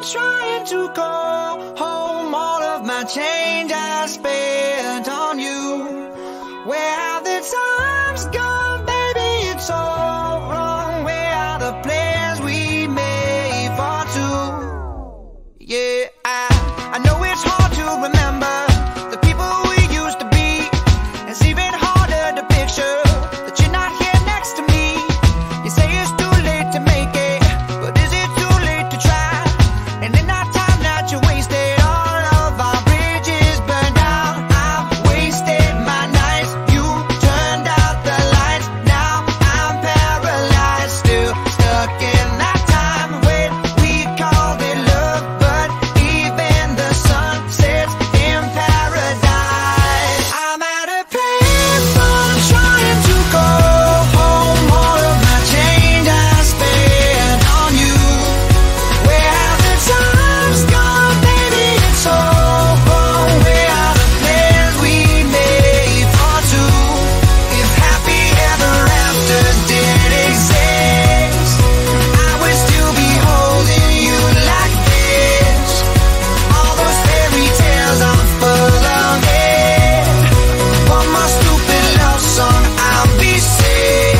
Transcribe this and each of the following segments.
trying to call home all of my change I spent on you. Where have the times gone, baby? It's all wrong. Where are the plans we made for two? Yeah, I know it's hard to remember the people we used to be. It's even harder to picture that you're not here next to me. You say it's too late to make it, but is it too late to try? And in that time that you wasted, all of our bridges burned down. I've wasted my nights, you turned out the lights. Now I'm paralyzed, still stuck in that time when we called it love. But even the sun sets in paradise. I'm at a payphone trying to call home all of my change I spent on you. Where have the times gone, baby? It's all wrong. Where are the plans we made for two? If happy ever after did exist, I would still be holding you like this. All those fairy tales are full of it. One more stupid love song, I'll be sick.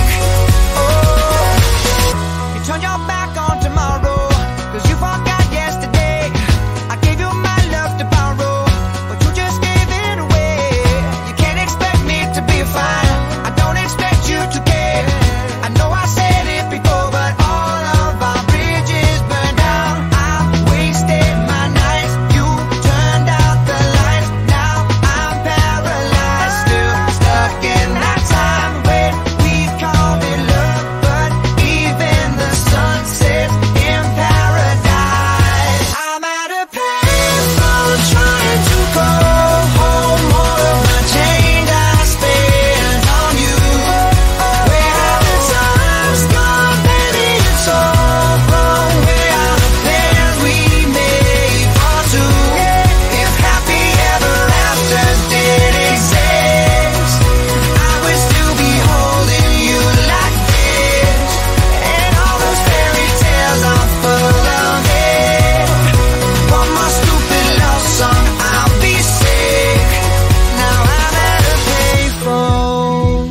Oh, you turned your back on tomorrow, 'cause you forgot yesterday. I gave you my love to borrow, but you just gave it away. You can't expect me to be fine, I don't expect you to care. I know I said it before, but all of our bridges burned down. I wasted my nights, you turned out the lights. Now I'm paralyzed, still stuck in that time when we called it love. But even the sun sets in paradise. I'm at a payphone trying to call home all of my change I spent on you. Where have the times gone, baby? It's all wrong. Where are the plans we made for two? If happy ever after did exist, I would still be holding you like this. And all those fairy tales are full of it. One more stupid love song, I'll be sick. Now I'm at a payphone.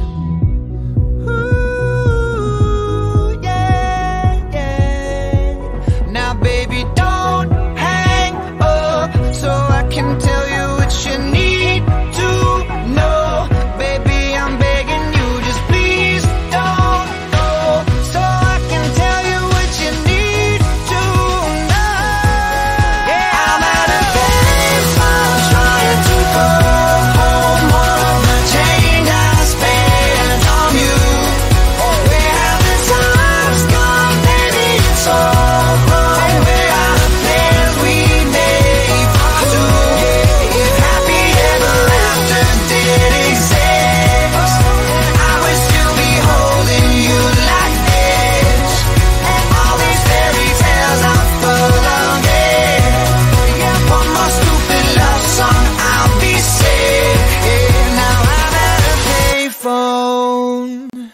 Ooh, yeah, yeah. Now baby, don't hang up so I can tell you what you need to know. Baby, I'm begging you, just please don't go, so I can tell you what you need to know. Yeah, I'm at a payphone trying to call home all of my change I spent on you. Where have the times gone, baby? It's all wrong. Where are the plans we made for two? If happy ever after did exist, I would still be holding you like this. And all these fairy tales are full of it. Yeah, one more stupid love song, I'll be sick. Yeah, now I'm at a payphone.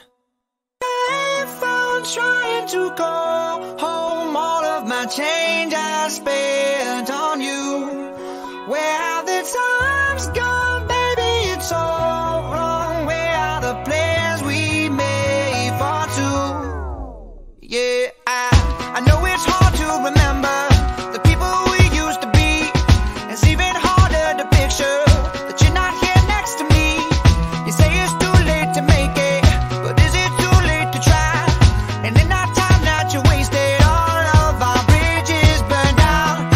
Payphone trying to call home all of my change I spent on you. Where have the times gone, baby? It's all wrong. Where are the plans we made for two? Yeah, I know it's hard to remember the people we used to be. It's even harder to picture that you're not here next to me. You say it's too late to make it, but is it too late to try? And in that time that you wasted, all of our bridges burned down.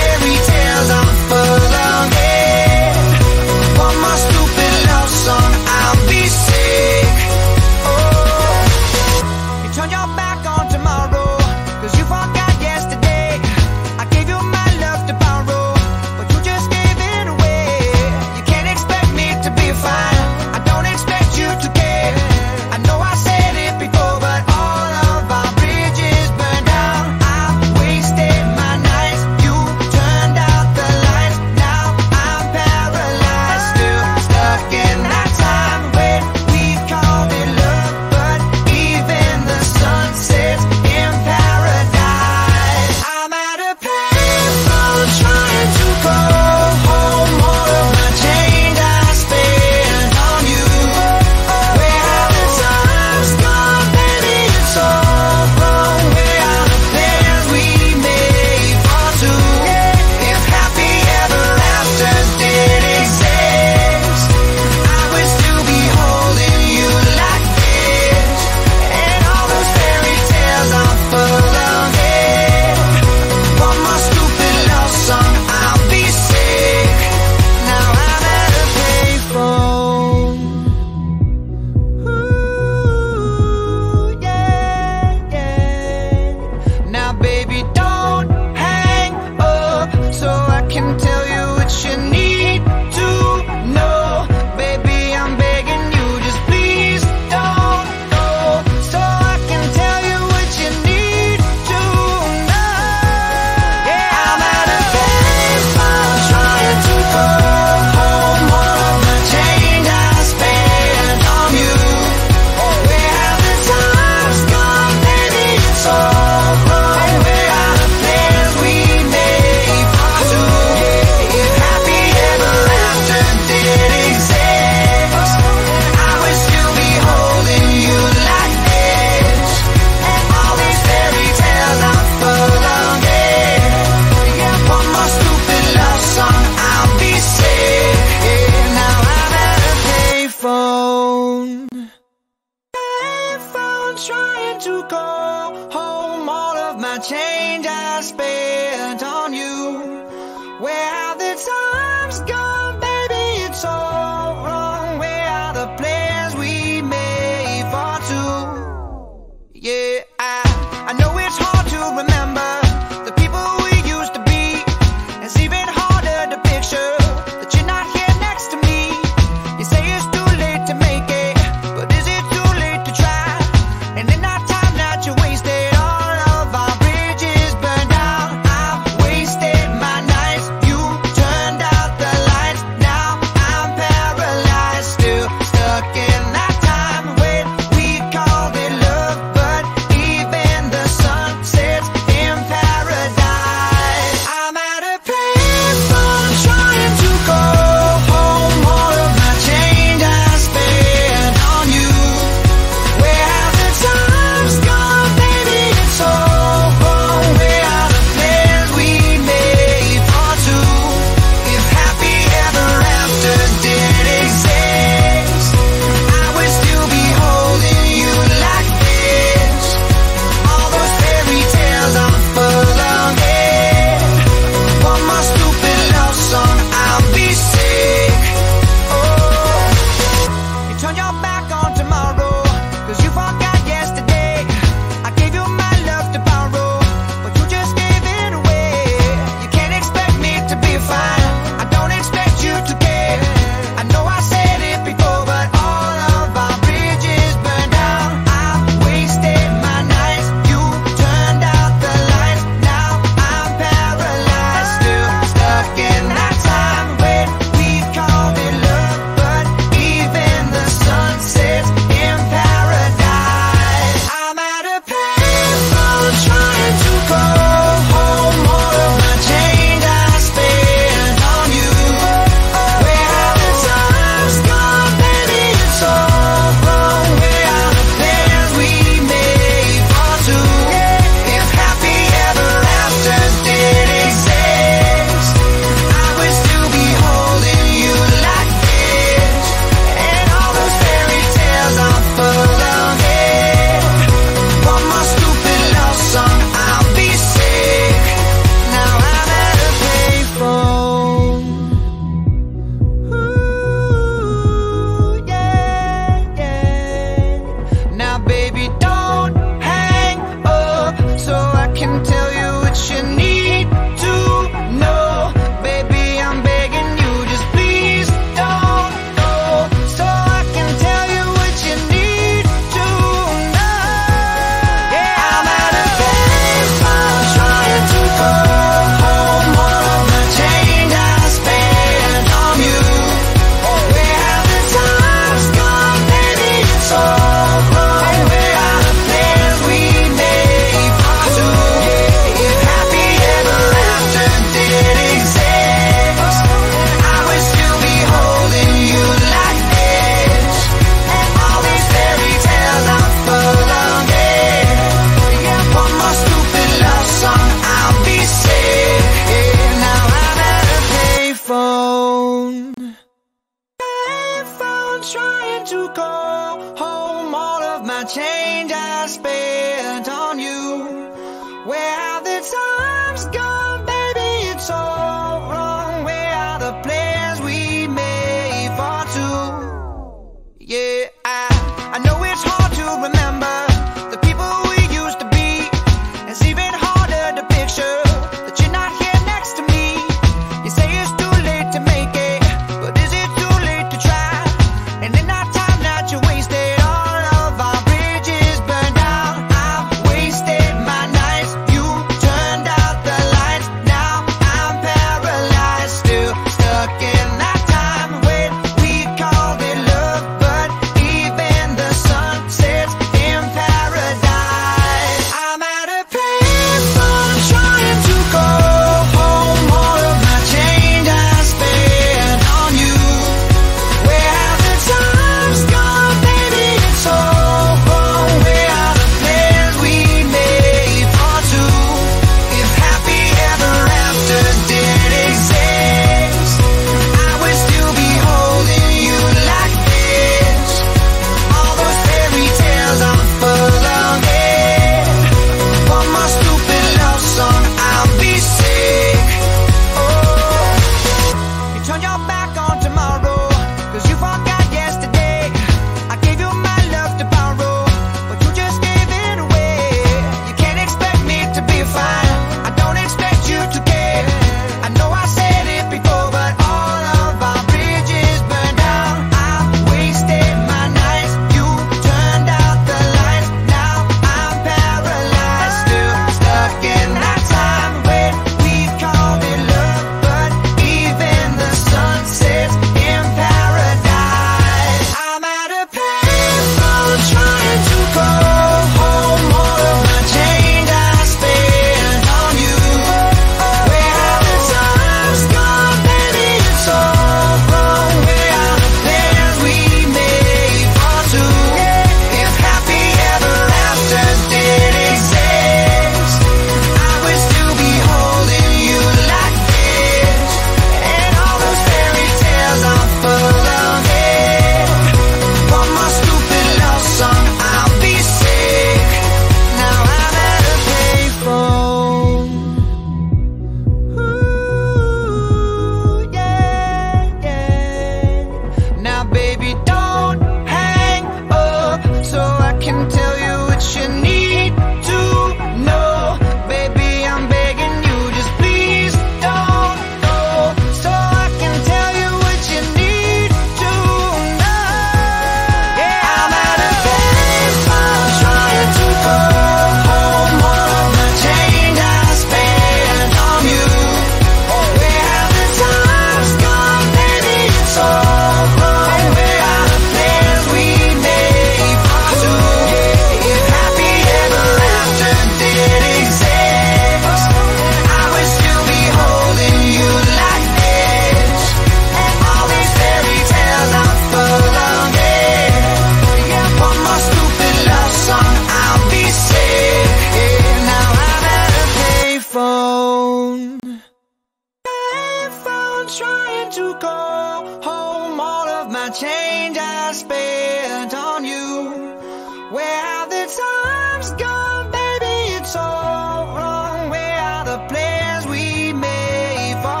trying to go home. All of my change I spent on you. Where have the times gone, baby? It's all wrong. Where are the plans we made for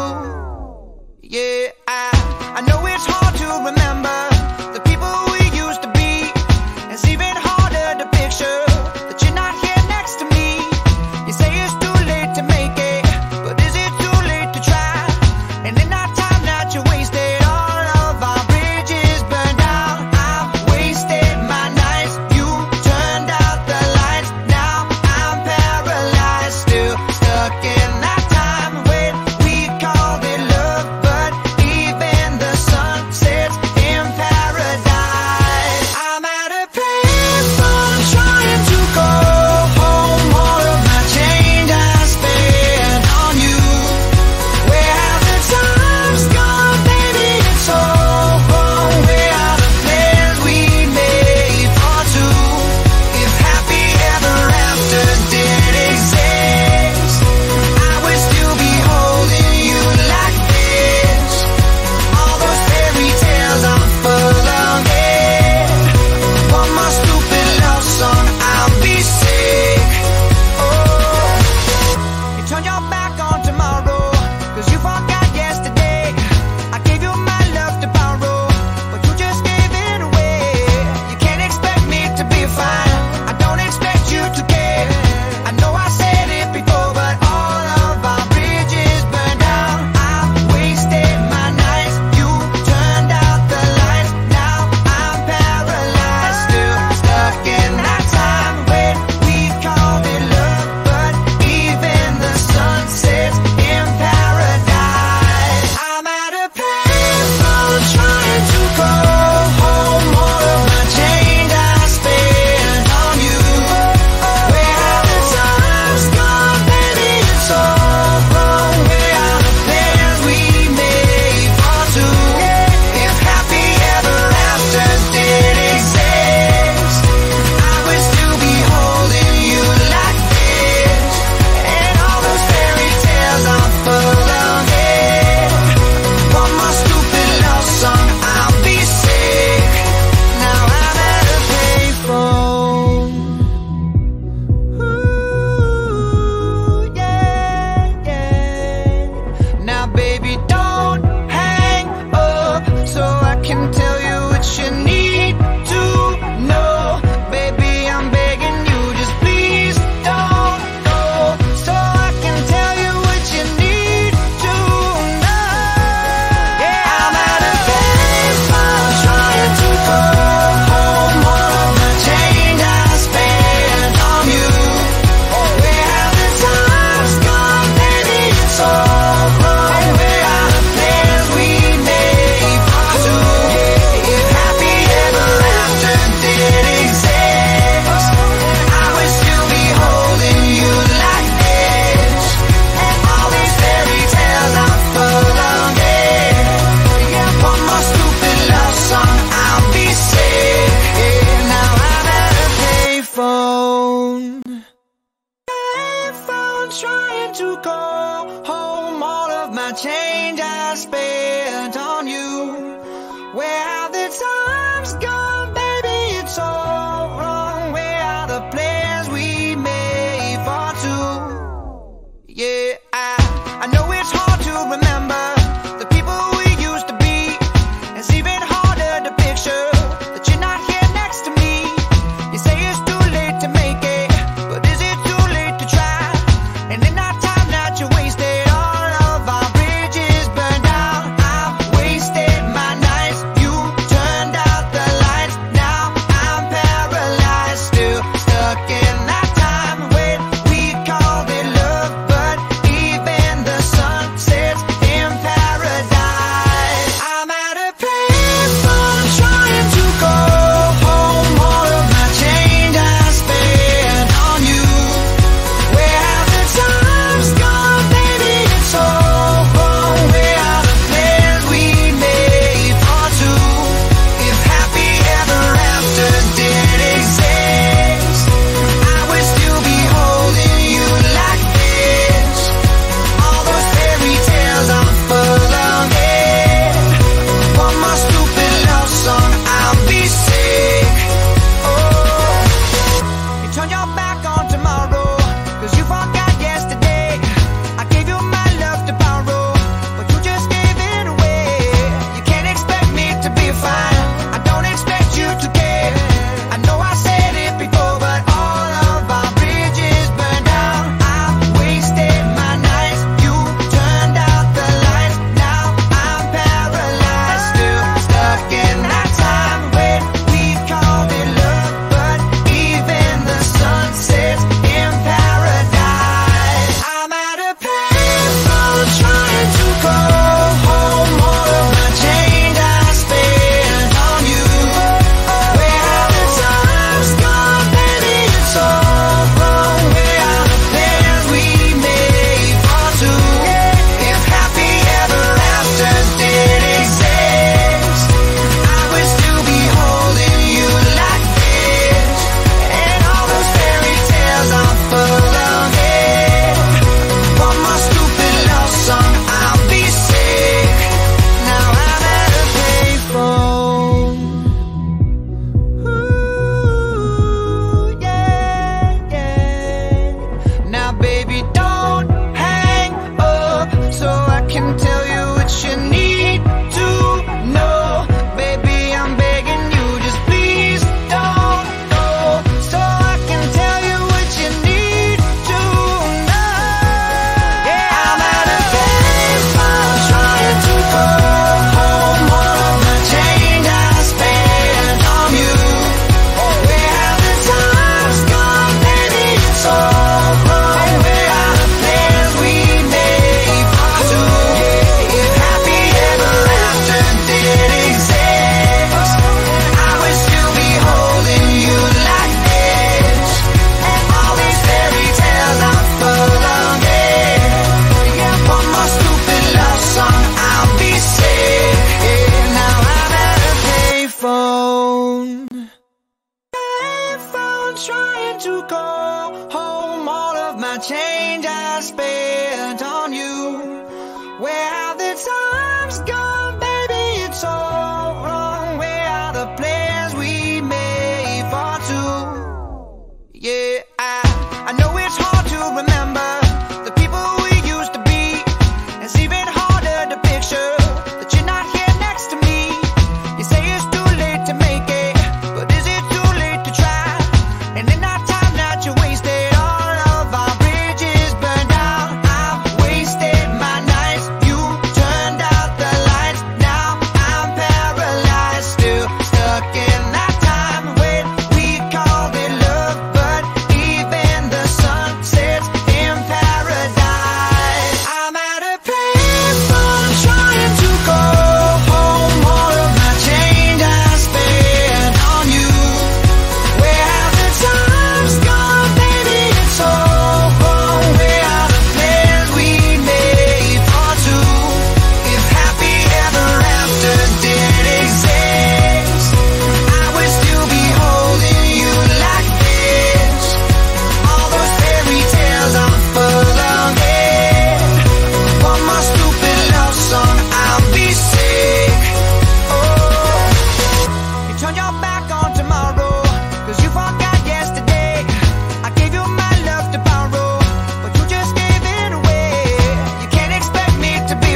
two? Yeah, I know it's hard to remember the people we used to be. It's even harder to picture that you're not here next to me. You say it's too late to make it, but is it too late to try? And in that time that you wasted, all of our bridges burned down. I've wasted my nights, you turned out the lights. Now I'm paralyzed, still stuck in that time when we called it love. But even the sun sets in paradise. I'm at a payphone trying to go home. All of my change I spent on you. Where have the times gone, baby? It's all wrong. Where are the plans we made for two? If happy ever after did exist, I would still be holding you like this. All those fairy tales are full of it. One more stupid love song, I'll be sick. Oh, you turned your back on tomorrow, 'cause you forgot yesterday. I gave you my love to borrow, but you just gave it away. You can't expect me to be fine, I don't expect you to care. I know I said it before, but all of our bridges burned down. I've wasted my nights, you turned out the lights. Now I'm paralyzed, still stuck in that time when we called it love. But even the sun sets in paradise. I'm at a payphone trying to go home. All of my change I spent on you. Where have the times gone, baby? It's all wrong. Where are the plans we made for two? If happy ever after did exist, I would still be holding you like this. And all those fairy tales are full of it. One more stupid love song, I'll be sick. Now I'm at a payphone. Ooh, yeah, yeah. Now baby, don't hang up so I can tell you what you need to know. Baby, I'm begging you, just please don't go, so I can tell you what you need to know. Yeah, I'm at a payphone trying to go home. All of my change I spent on you. Where have the times gone, baby? It's all wrong. Where are the plans we made for two? If happy ever after did exist, I would still be holding you like this. And all these fairy tales are full of it. Yeah, one more stupid love song, I'll be sick. Now I'm at a payphone. Payphone trying to go home. All of my change I spent on you. Where have the times gone, baby? It's all wrong. Where are the plans we made for two? Yeah, I know it's hard to remember the people we used to be. It's even harder to picture that you're not here next to me. You say it's too late to make it, but is it too late to try? And in that time that you wasted, all of our bridges burned down. I've wasted my nights, you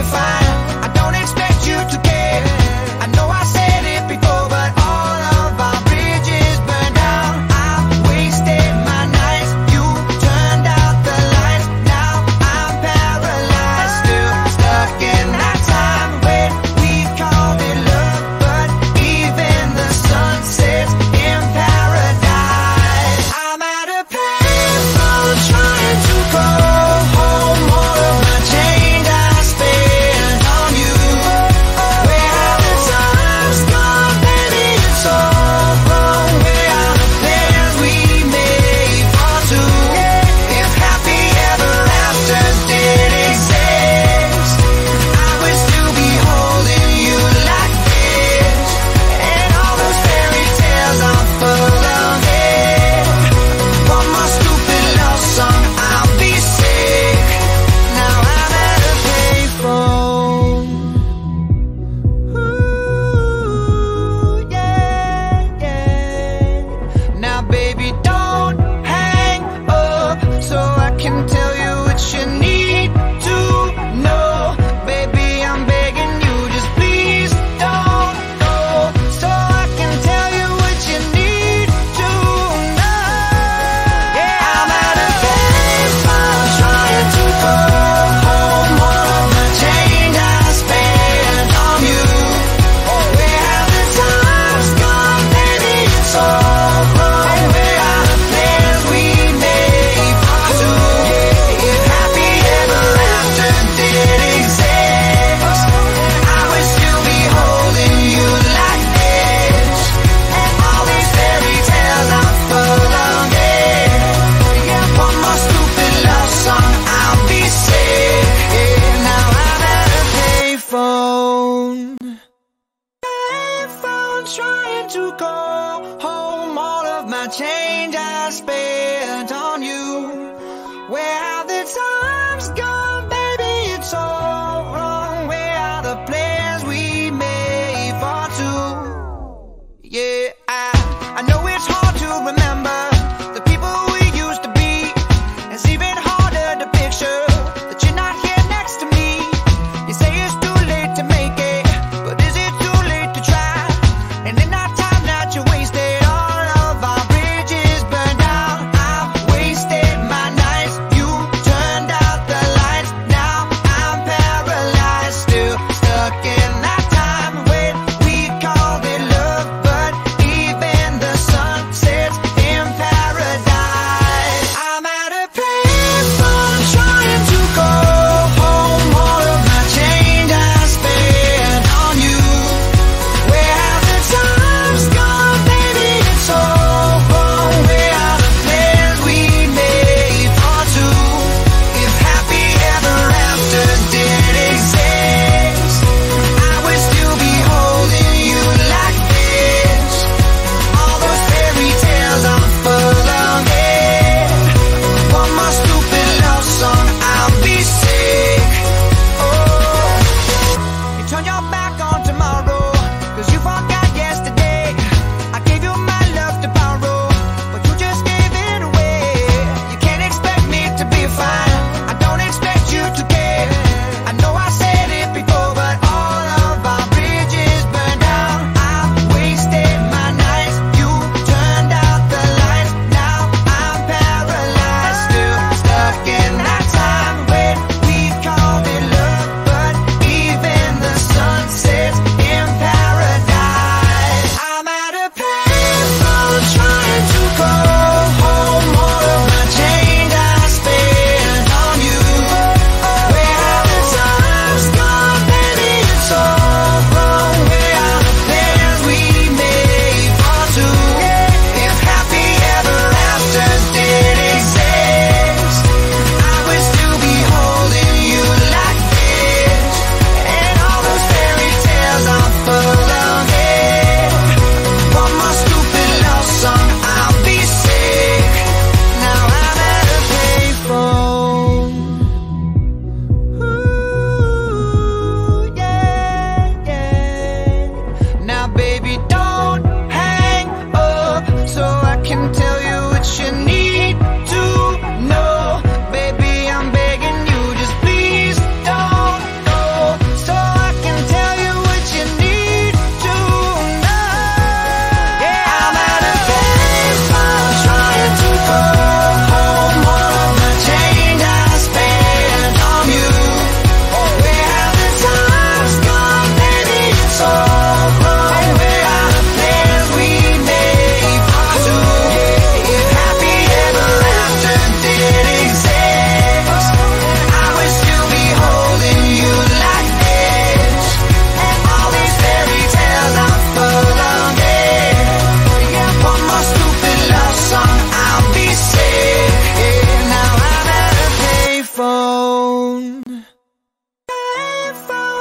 fine. I don't expect you to care. I know I said it before, but all of our bridges burned down. I wasted my nights, you turned out the lights. Now I'm paralyzed, still stuck in that time when we called it love. But even the sun sets in paradise. I'm at a payphone trying to call home all of my change I spent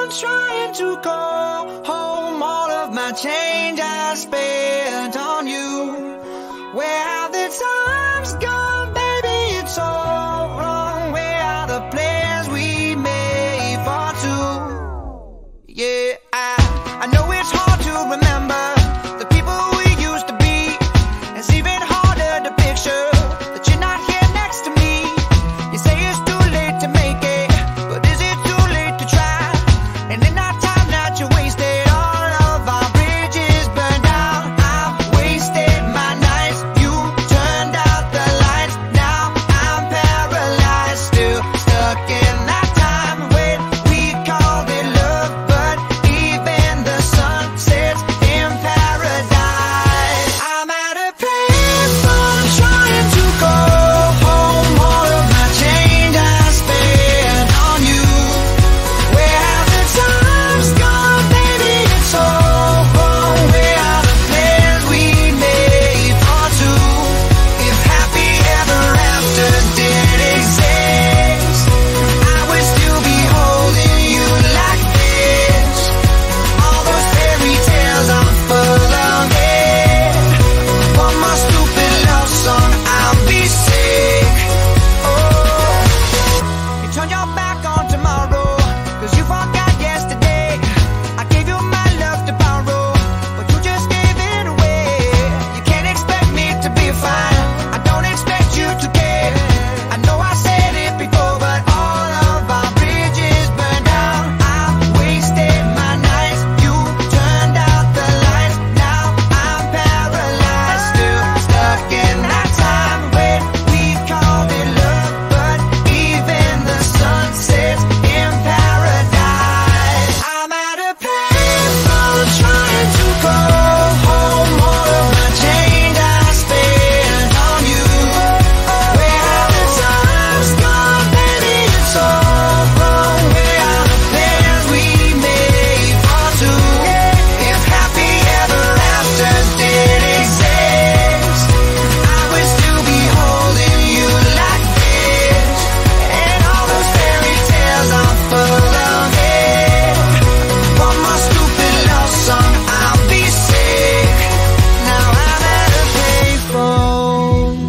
trying to go home. All of my change I spent on you. Where have the times gone, baby? It's all wrong. Where are the plans we made for two? Yeah, I know it's hard to remember the people we used to be. It's even harder to picture that you're not here next to me. You say it's too late to make it, but is it too late to try? And in that time that you wasted, all of our bridges burned down. I've wasted my nights, you turned out the lights. Now I'm paralyzed, still stuck in that time when we called it love. But even the sun sets in paradise. I'm at a payphone trying to go home. All of my change I spent on you. Where have the times gone, baby? It's all wrong. Where are the plans we made for two? If happy ever after did exist, I would still be holding you like this. All those fairy tales are full of it. One more stupid love song, I'll be sick. Oh, you turn your back on tomorrow, 'cause you forgot yesterday. I gave you my love to borrow, but you just gave it away. You can't expect me to be fine, I don't expect you to care. I know I said it before, but all of our bridges burned down. I've wasted my nights, you turned out the lights. Now I'm paralyzed, still stuck in that time when we called it love. But even the sun sets in paradise. I'm at a payphone trying to go home. All of my change I spent on you. Where have the times gone, baby? It's all wrong. Where are the plans we made for two? If happy ever after did exist, I would still be holding you like this. And all those fairy tales are full of it. One more stupid love song, I'll be sick. Now I'm at a payphone.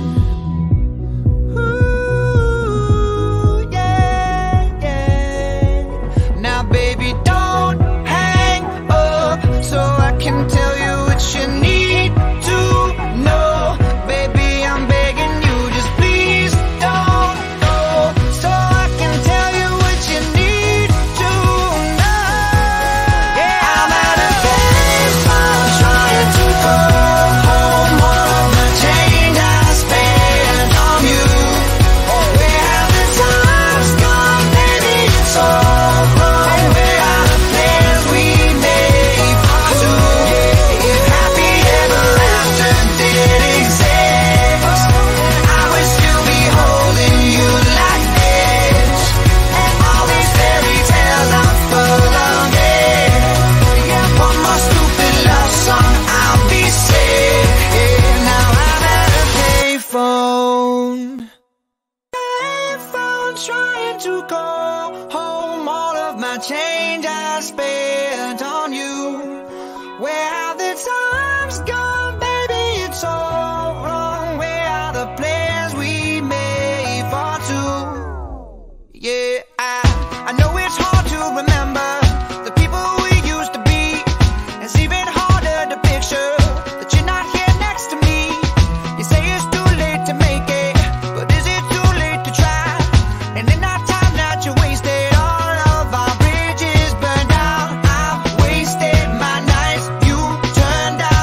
Ooh, yeah, yeah. Now baby, don't hang up so I can tell you what you need to know. Baby, I'm begging you, just please don't go, so I can tell you what you need to know. Yeah, I'm at a payphone trying to go home. All of my change I spent on you. Where have the times gone, baby? It's all wrong. Where are the plans we made for two? If happy ever after did exist, I would still be holding you like this. And all these fairy tales are full of it. Yeah, one more stupid love song, I'll be sick. Yeah, now I'm at a payphone. Payphone trying to go home. All of my change I spent on you. Where have the times gone, baby? It's all wrong. Where are the plans we made for two? Yeah, I know it's hard to remember the people we used to be. It's even harder to picture that you're not here next to me. You say it's too late to make it, but is it too late to try? And in that time that you wasted, all of our bridges burned down. I've wasted my nights, you turned out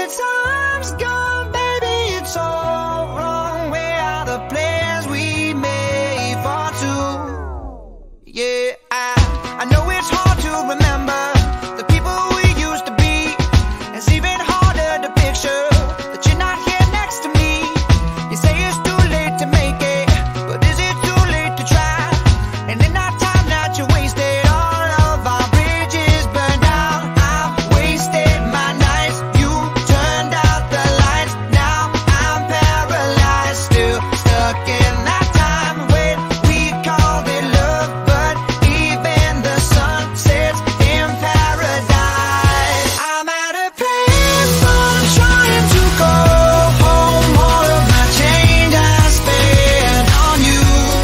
the time's gone, baby, it's all wrong. Where are the plans we made for two? Yeah, I know it's hard to remember the people we used to be. It's even harder to picture that you're not here next to me. You say it's too late to make it, but is it too late to try? And in that time that you wasted, all of our bridges burned down. I've wasted my nights, you turned out the lights. Now I'm paralyzed, still stuck in that time when we called it love, but even the sun sets in paradise. I'm at a payphone trying to go home. All of my change I spent on you.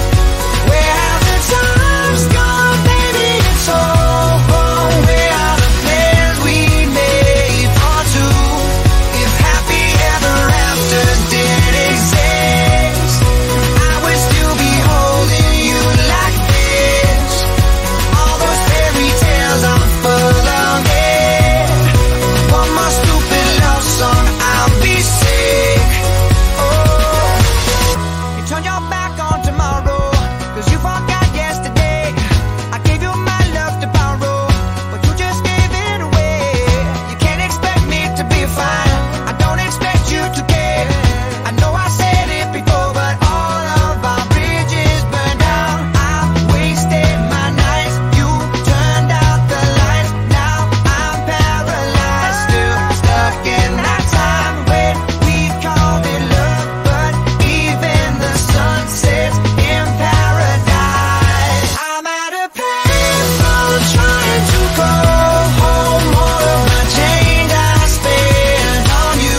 Where have the times gone, baby? It's all wrong. Where are the plans we made for two? If happy ever after did exist, I would still be holding you like this. All those fairy tales are full of it. One more stupid love song, I'll be sick. Oh, you turn your back on tomorrow, 'cause you forgot yesterday. I gave you my love to borrow, but you just gave it away. You can't expect me to be fine, I don't expect you to care. I know I said it before, but all of our bridges burned down. I've wasted my nights, you turned out the lights. Now I'm paralyzed, still stuck in that time when we called it love, but even the sun sets in paradise. I'm at a payphone trying to go home. All of my change I spent on you.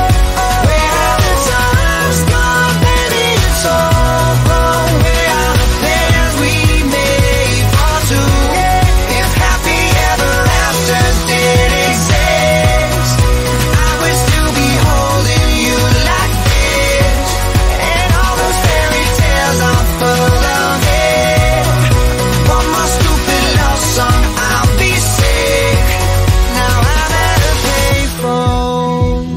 Where have the times gone, baby? It's all wrong. Where are the plans we made for two? If happy ever after did exist, I would still be holding you like this. And all those fairy tales are full of it. One more stupid love song, I'll be sick. Now I'm at a payphone.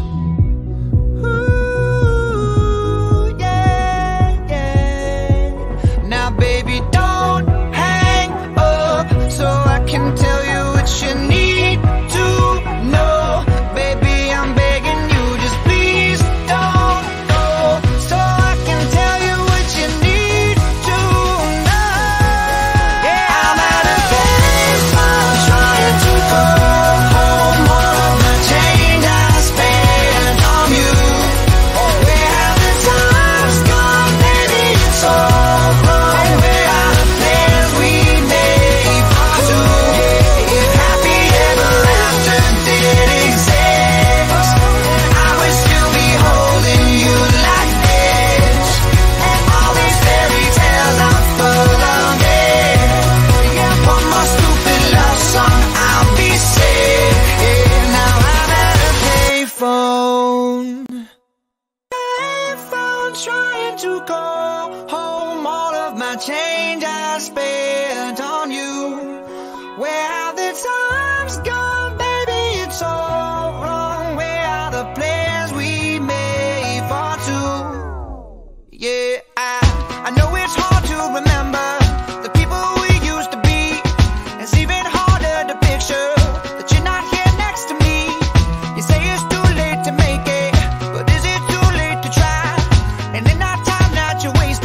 Ooh, yeah, yeah. Now baby, don't hang up so I can tell you what you need to know. Baby, I'm begging you, just please don't go, so I can tell you what you need to know. Yeah, I'm at a payphone trying to go home. All of my change I spent on you. Where have the times gone, baby? It's all wrong. Where are the plans we made for two? If happy ever after did exist, I would still be holding you like this. And all these fairy tales are full of it. One more stupid love song, I'll be sick. Now I'm at a payphone. Payphone trying to go home. All of my change I spent on you. Where have the times gone, baby? It's all wrong. Where are the plans we made for two? Yeah, I know it's hard to remember the people we used to be. It's even harder to picture that you're not here next to me. You say it's too late to make it, but is it too late to try? And in that time that you wasted,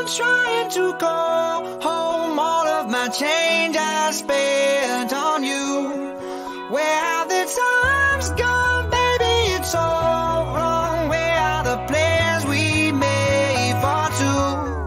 trying to go home. All of my change I spent on you. Where have the times gone, baby? It's all wrong. Where are the plans we made for two?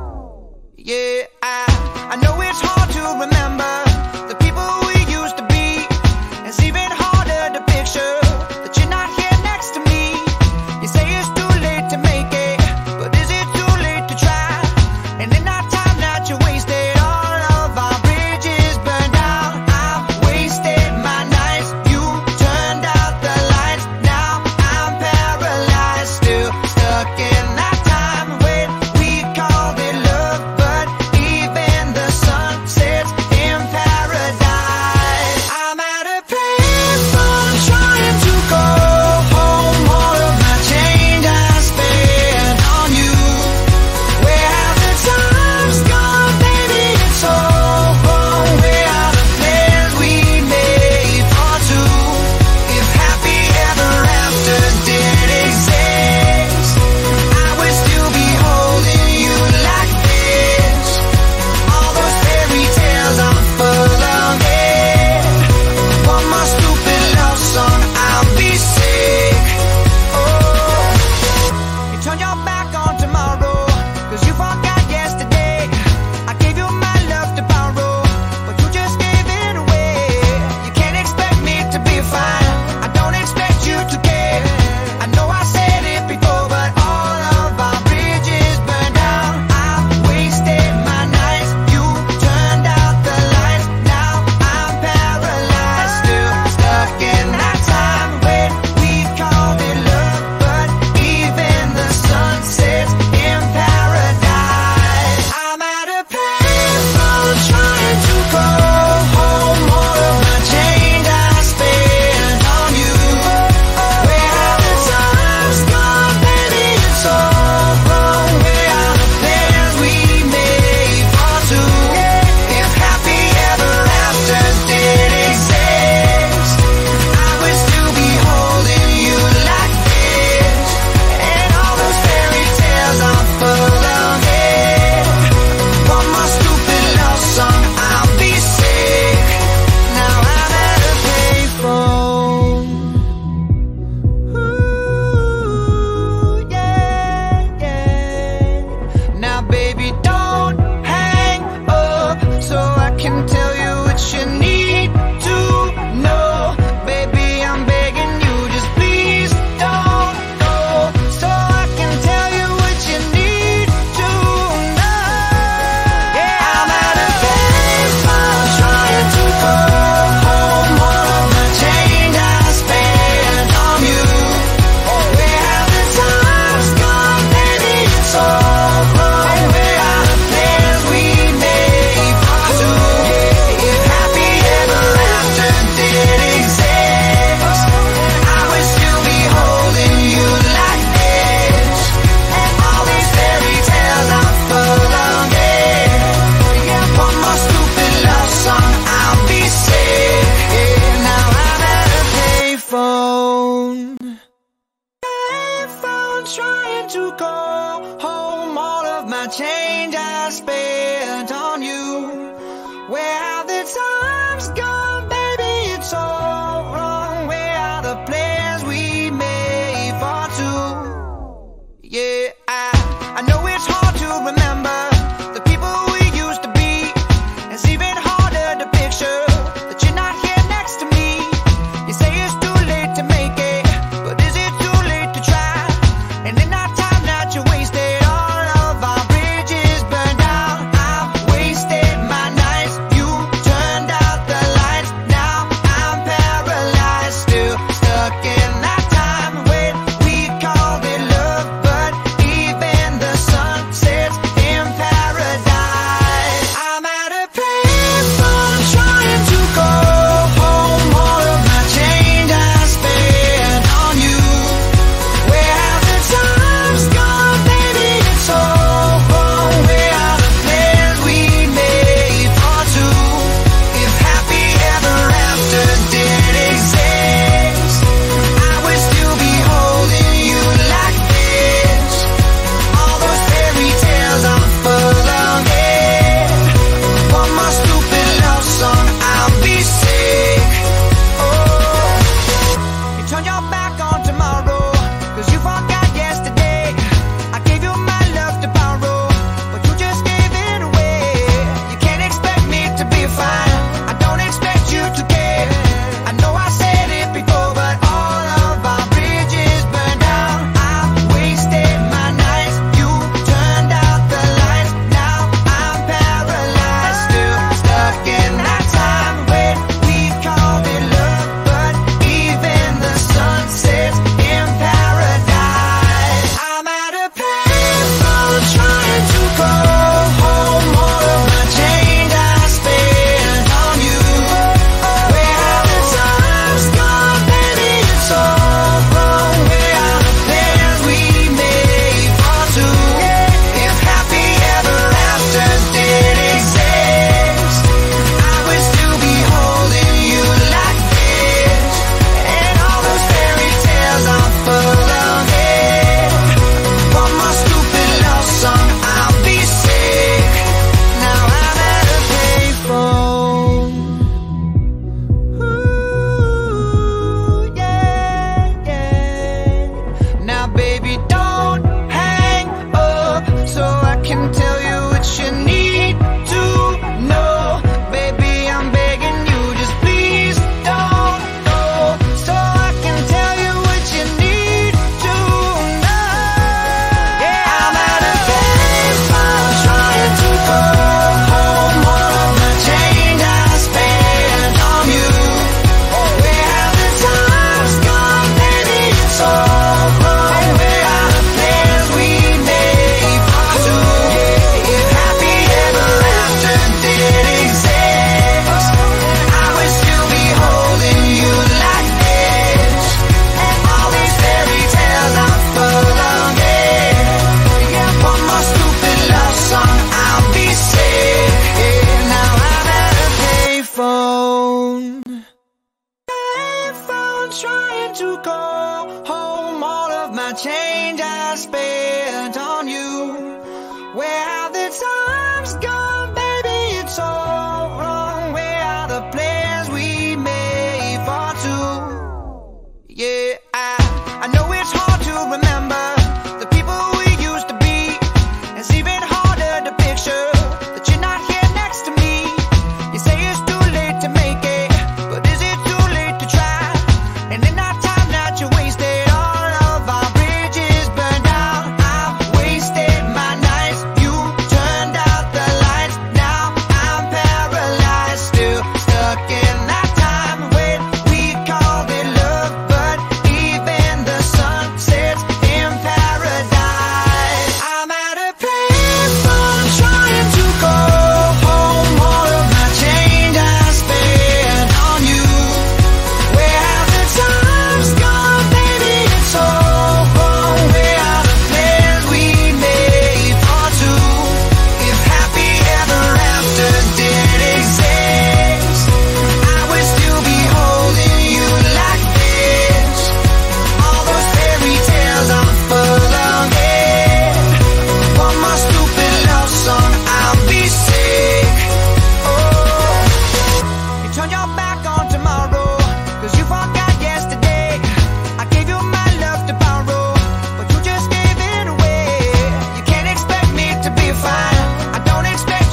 Yeah, I know it's hard to remember the people we used to be. It's even harder to picture that you're not here next to me. You say it's too late to make it, but is it too late to try? And in that time that you wasted, all of our bridges burned out. I've wasted my nights, you turned out the lights. Now I'm paralyzed, still stuck in that time when we called it love. But even the sun sets in paradise. I'm at a payphone trying to go home. All of my change I spent on you. Where have the times gone, baby? It's all wrong. Where are the plans we made for two? If happy ever after did exist, I would still be holding you like this. All those fairy tales are full of it. One more stupid love song, I'll be sick. Oh, you turn your back on tomorrow, 'cause you forgot yesterday. I gave you my love to borrow, but you just gave it away. You can't expect me to be fine, I don't expect you to care. I know I said it before, but all of our bridges burned down. I've wasted my nights, you turned out the lights. Now I'm paralyzed, still stuck in that time when we called it love. But even the sun sets in paradise. I'm at a payphone trying to go home. All of my change I spent on you. Where have the times gone, baby? It's all wrong. Where are the plans we made for two? If happy ever after did exist, I would still be holding you like this. And all those fairy tales are full of it. One more stupid love song, I'll be sick. Now I'm at a payphone. Ooh, yeah, yeah. Now baby, don't hang up so I can tell you what you need to know. Baby, I'm begging you, just please don't go, so I can tell you what you need to know. Yeah, I'm at a payphone trying to go home. All of my change I spent on you. Where have the times gone, baby? It's all wrong. Where are the plans we made for two? If happy ever after did exist, I would still be holding you like this. And all these fairy tales are full of it. One more stupid love song, I'll be sick. Now I'm at a payphone. Payphone trying to go home. All of my change I spent on you. Where have the times gone, baby? It's all wrong. Where are the plans we made for two? Yeah, I know it's hard to remember the people we used to be. It's even harder to picture that you're not here next to me. You say it's too late to make it, but is it too late to try? And in that time that you wasted, all of our bridges burned down.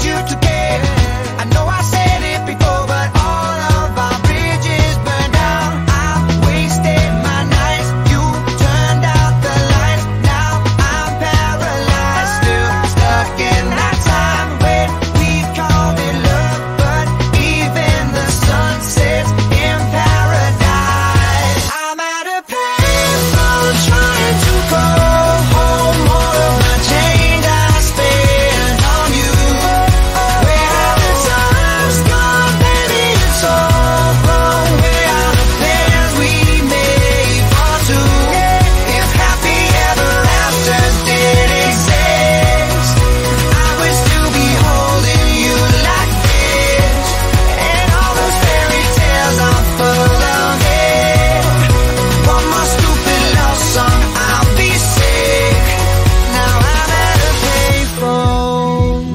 you to care. I know I said it before, but all of our bridges burned down. I wasted my nights, you turned out the lights. Now I'm paralyzed, still stuck in that time when we called it love. But even the sun sets in paradise. I'm at a payphone trying to call home all of my change I spent on you. Where have the times gone, baby? It's all wrong. Where are the plans we made for two? If happy ever afters did exist, I would still be holding you like this. And all those fairy tales are full of it. One more stupid love song, I'll be sick. Now I'm at a payphone.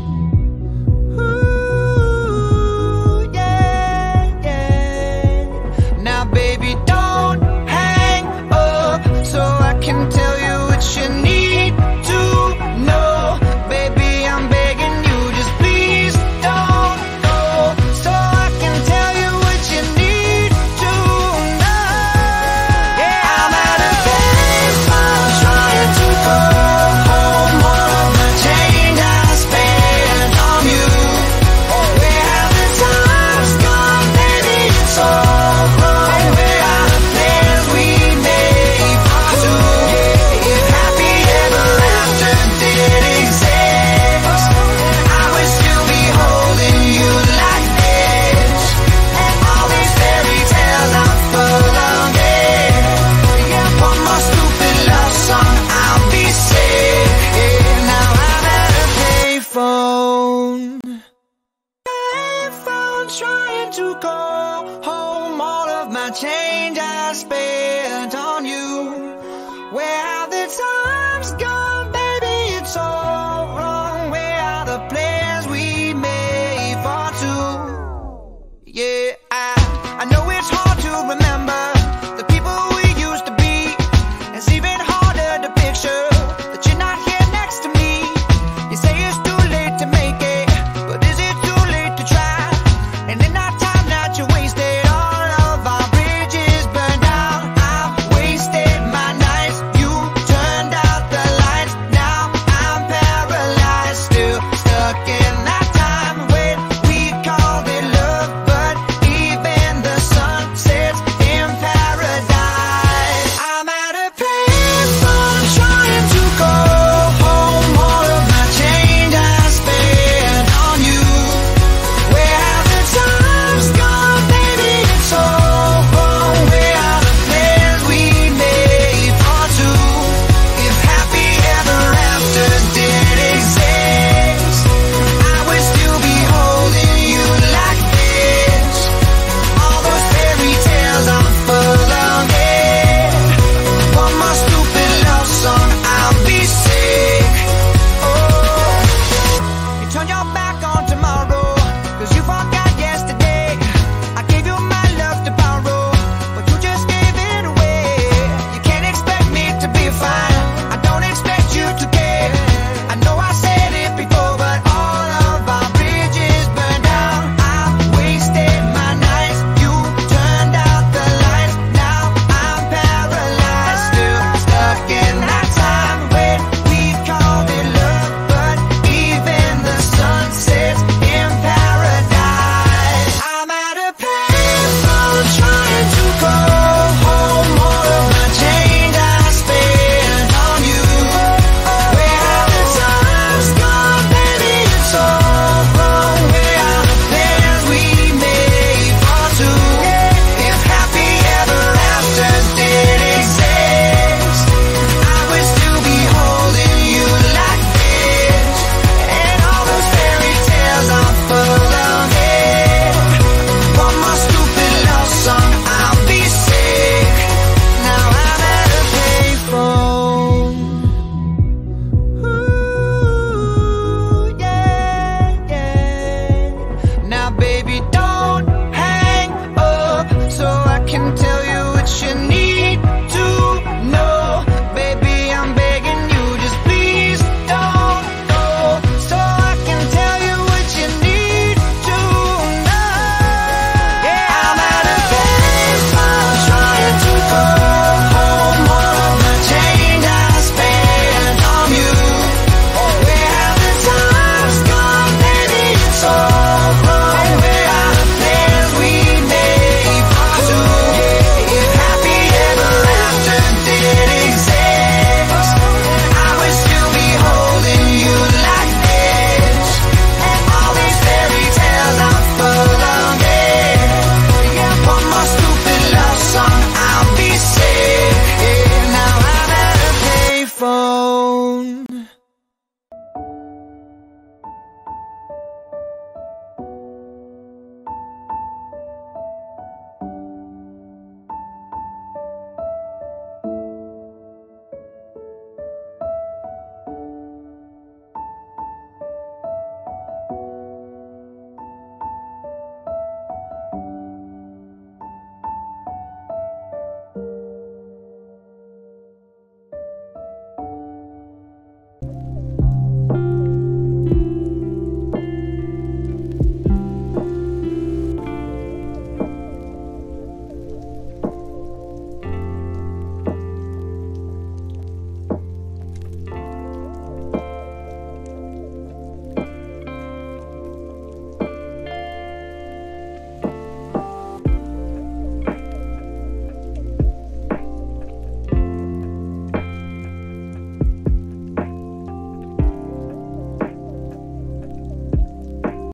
Ooh, yeah, yeah. Now baby, don't hang up so I can tell you what you need to know. Baby, I'm begging you, just please don't go, so I can tell you what you need to know. Yeah, I'm at a payphone trying to call home all of the change I spent on you. Where have the times gone, baby? It's all wrong. Where are the plans we made for two? If happy ever after did exist, I would still be holding you like this. And all these fairy tales are full of it. One more stupid love song, I'll be sick. Now I'm at a payphone. Payphone trying to call home all of my change I spent